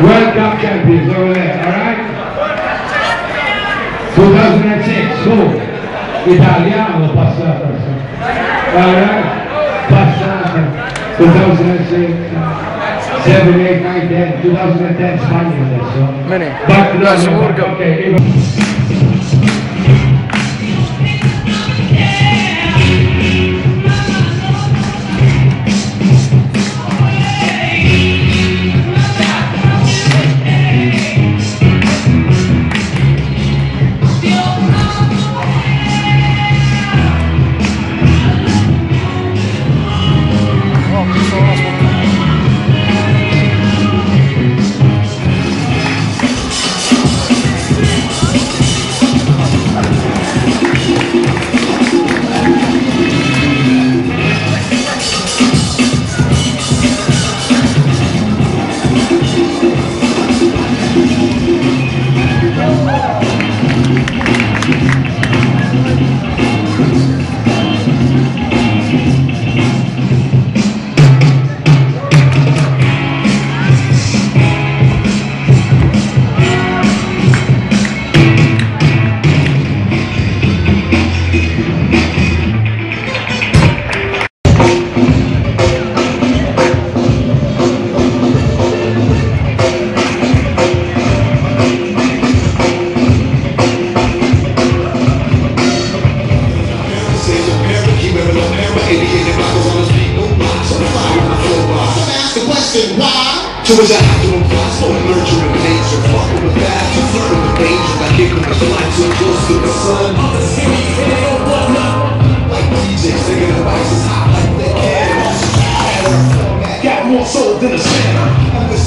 World Cup champions over there, alright? 2006, go! Italiano passata. Alright? Passata. 2006, 7, 8, 9, 10, 2010 Spagna adesso. Bene. But no, okay. So as I have to apply, so nurturing nature, fucking with that, you flirting with danger, like kick with the fly too close to the sun. Like DJs singing the vices hot like they can. Got more soul than a sinner.